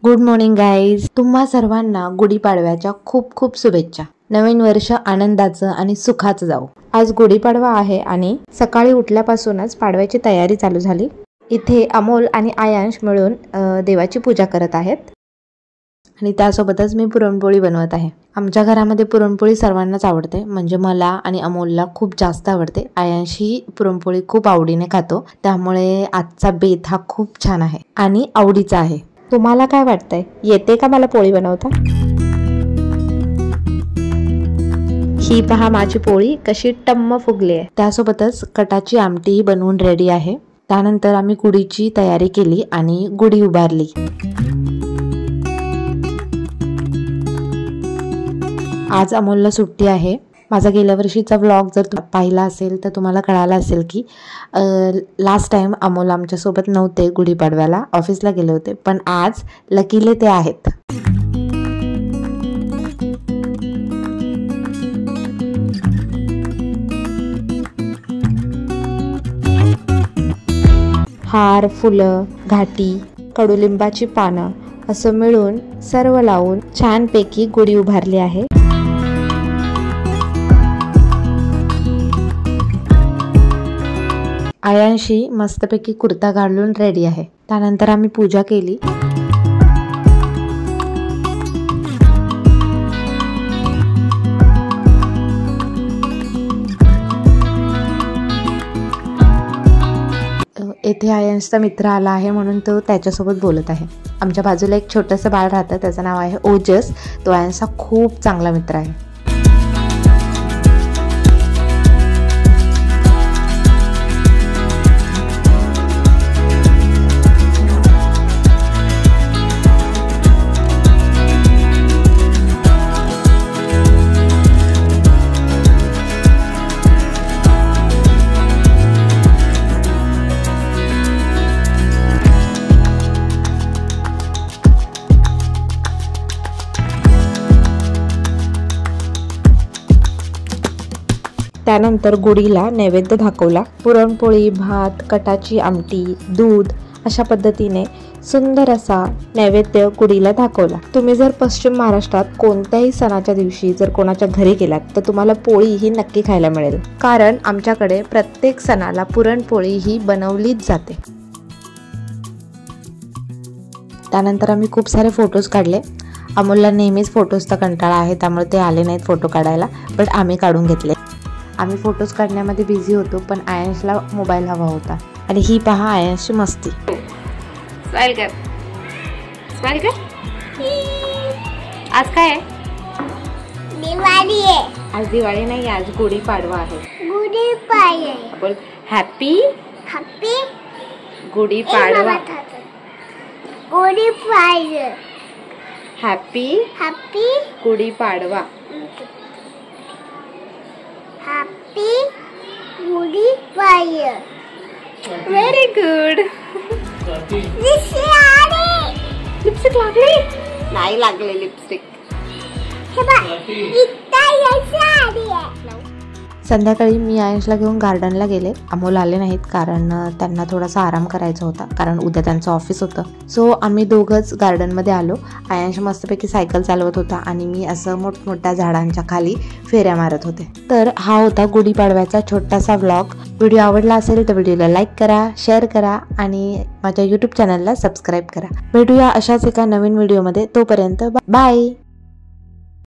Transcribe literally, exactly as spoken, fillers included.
Good morning guys, तुम्हा सर्वांना गुढीपाडव्याच्या खूप खूप शुभेच्छा। नवीन वर्ष आनंदाचं आणि सुखाचं जाऊ। आज गुढीपाडवा आहे आणि सकाळी उठल्यापासूनच पाडव्याची तयारी चालू झाली। इथे अमोल आणि आयांश मिळून देवाची पूजा करत आहेत आणि त्यासोबतच मी पुरणपोळी बनवत आहे। आमच्या घरामध्ये पुरणपोळी सर्वांनाच आवडते, म्हणजे मला आणि अमोलला खूप जास्त आवडते। आयांश ही पुरणपोळी खूप आवडीने खातो, त्यामुळे आजचा बेत हा खूप छान आहे आणि आवडीचा आहे। तुम्हाला काय वाटतंय, येते का मला पोळी बनवता? ही पहा माझी पोळी कशी टम्म फुगली आहे। त्यासोबतच कटाची आमटी बनवून रेडी आहे। त्यानंतर आम्ही गुढीची तयारी केली आणि गुढी उभारली। आज अमोलला सुट्टी आहे। माझा गेल्या वर्षीचा व्लॉग जर तुम्ही पाहिला असेल तर तुम्हाला कळालं असेल की लास्ट टाइम अमोल आमच्या सोबत नव्हते, गुढीपाडव्याला ऑफिसला गेले होते, पण आज लकीले ते आहेत। हार, फुलं, घाटी, कडुलिंबाची पानं असं मिळून सर्व लावून छानपैकी गुढी उभारली आहे। आयांशी मस्तपैकी कुर्ता घालून रेडी आहे। त्यानंतर आम्ही पूजा केली। येथे आयांशचा मित्र आला आहे म्हणून तो त्याच्यासोबत बोलत आहे। आमच्या बाजूला एक छोटंसं बाळ राहतं, त्याचं नाव आहे ओजस। तो आयांशचा खूप चांगला मित्र आहे। त्यानंतर गुढीला नैवेद्य दाखवला। पुरणपोळी, भात, कटाची आमटी, दूध अशा पद्धतीने सुंदर असा नैवेद्य गुढीला दाखवला। तुम्ही जर पश्चिम महाराष्ट्रात कोणत्याही सणाच्या दिवशी जर कोणाच्या घरी गेलात तर तुम्हाला पोळी ही नक्की खायला मिळेल, कारण आमच्याकडे प्रत्येक सणाला पुरणपोळी ही बनवलीच जाते। त्यानंतर आम्ही खूप सारे फोटोज काढले। अमोलला नेहमीच फोटोजचा कंटाळा आहे, त्यामुळे ते आले नाहीत फोटो काढायला, बट आम्ही काढून घेतले। आम्ही फोटोज काढण्यामध्ये बिझी होतो, पण आयांशला मोबाईल हवा होता। आणि ही पहा आयांशची मस्ती। स्माइल कर, स्माइल कर। आज काय आहे? दिवाळी आहे। आज दिवाळी नाही, आज गुढीपाडवा आहे। गुढीपाडवा बोल happy happy Gudhipadwa. Gudhipadwa happy happy Gudhipadwa. Happy Gudhipadwa. Very good. Lipstick लागली? नाही लागले लिपस्टिक। संध्याकाळी मी आयांशला घेऊन गार्डनला गेले। अमोल आले नाहीत, कारण त्यांना थोडासा आराम करायचा होता, कारण उद्या त्यांचं ऑफिस होतं। सो आम्ही दोघंच गार्डनमध्ये आलो। आयांश मस्तपैकी सायकल चालवत होता आणि मी असं मोठमोठ्या झाडांच्या खाली फेऱ्या मारत होते। तर हा होता गुढीपाडव्याचा छोटासा व्लॉग। व्हिडिओ आवडला असेल तर व्हिडिओला लाईक करा, शेअर करा आणि माझ्या यूट्यूब चॅनलला सबस्क्राईब करा। भेटूया अशाच एका नवीन व्हिडिओमध्ये, तोपर्यंत बाय।